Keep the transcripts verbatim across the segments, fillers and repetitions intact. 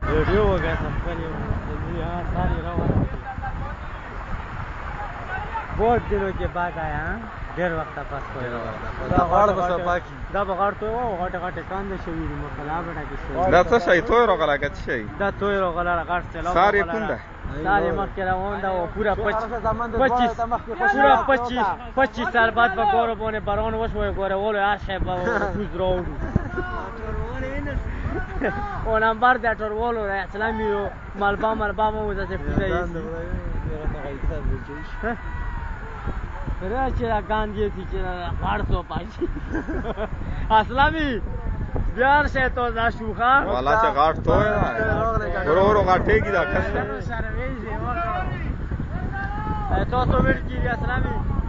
वीडियो हो गया सबका यहाँ सारी रवा बहुत दिनों के बाद आया ډېر وخت پس کوي دا غاړه به صفا کړي دا به غاړه توی وه غاټې غاټې کاندې شوي دي مقلا به ډکې شوي دا څه شی توی راغلی که څه شی دا توی راغله غټ سیلاب سار یې کوم ده سار یې مخکې روان ده او پوره پچیس پوره پچیس پچیس سال بعد به ګوره باندې باران وشوی ګوره ولو هر شی به کوز راوړو او نمبر د ټرولو اسلامي ملبا ملبا مو داسې پوزه ایسي Pero ce la gandie ce la harso pași. Aslami. Biar se to za shuha. Wala ce gat to है रो रो गाटेगी da kas. To to ver ki Aslami.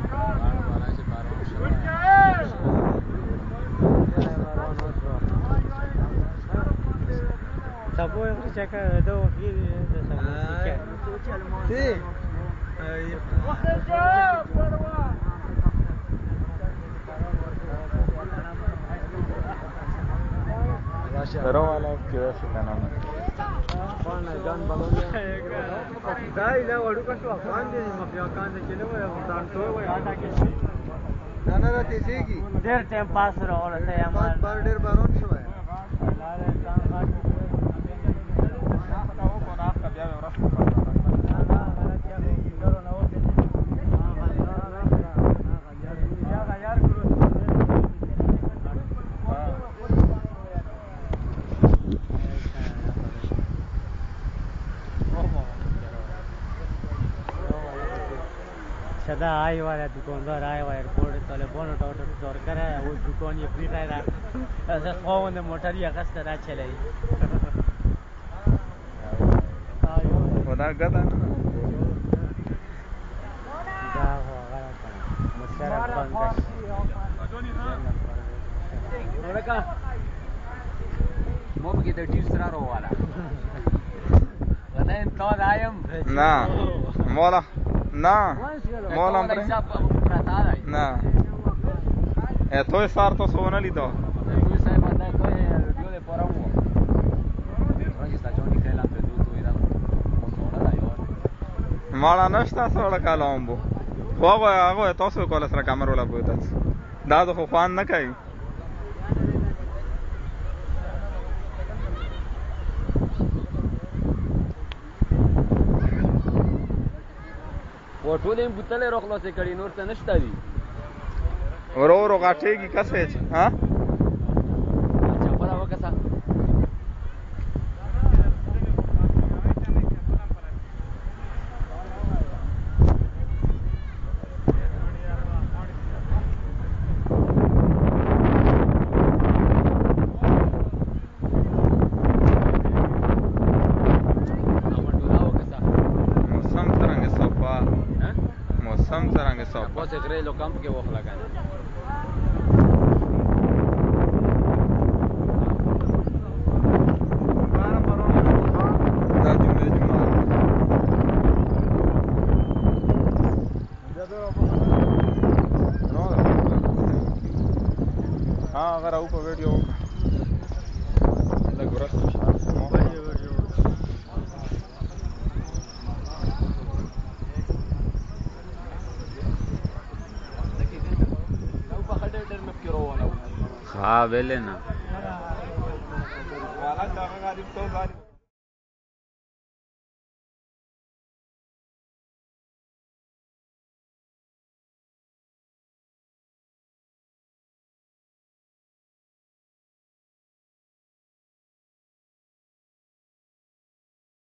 Sabo ce că două firi de să. Sí. Pero wala kira se kana dai la wadu ka so afan de mafia kan de chele wo dan to wo ata ke nana ra tesegi der time pass ro ora te amar bar der baron shwa la la kan kan na pata wo ko na ka bia me ras ko सदा आए वाला दुकानदार आए हुआ एयरपोर्ट तले बोनो टोटो जोर करे वो दुकान ये फ्री टाइम ऐसे फोन ने मोटर या कस तरह चले वदा गदा दा हो गया मुशरफ बंद नोड़का मोब की द टीसरा रो वाला वदा तो आयम ना मोला Na, molam pre. Na. E to je sar to so ona lido. Tu sai pa da to je dio de por amu. Oni sta Johnny Kela pe tu tu ida. Motora da yo. Mala nashta sola kalombo. Hogo hago to so kola sra kamera la putas. Da do khofan na kai. वो ټول بوتلې رو خلاصې کړي نور څه نشته دي ورو ورو غاټېږي کسې ها چپره وکړه Sam sarang eso. Poate să crei locam că o flagane. Da jumle jumla. हाँ अगर आऊँ को वीडियो लग रहा है हाँ बेले ना